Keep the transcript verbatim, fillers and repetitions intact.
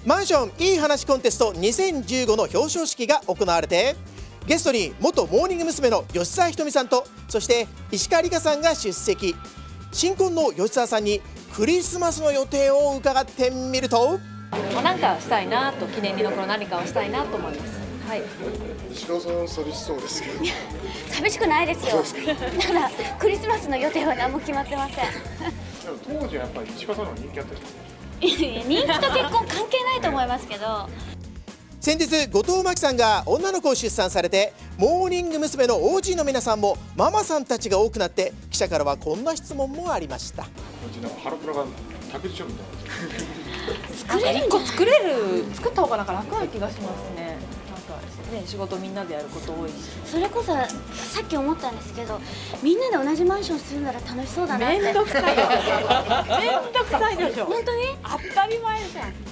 マンションいい話コンテストにせんじゅうごの表彰式が行われて、ゲストに元モーニング娘。の吉沢ひとみさんと、そして石川梨花さんが出席。新婚の吉沢さんにクリスマスの予定を伺ってみると、 何かしたいなと、記念に残る何かをしたいなと思います。はい。 石川さん寂しそうですけど。 寂しくないですよ。ただクリスマスの予定は何も決まってません。 でも当時はやっぱり石川さんの人気あった人。 人気と結婚関係ないと思いますけど。 先日後藤真希さんが女の子を出産されて、モーニング娘。の オージー の皆さんもママさんたちが多くなって、記者からはこんな質問もありました。 うちのハロプロが託児所みたいな。 作れる一個作れる作った方がなんか楽な気がしますね。なんかね、仕事みんなでやること多いし。 それこそさっき思ったんですけど、みんなで同じマンション住んだら楽しそうだなって。 めんどくさいよ。めんどくさいでしょ。 本当に当たり前じゃん。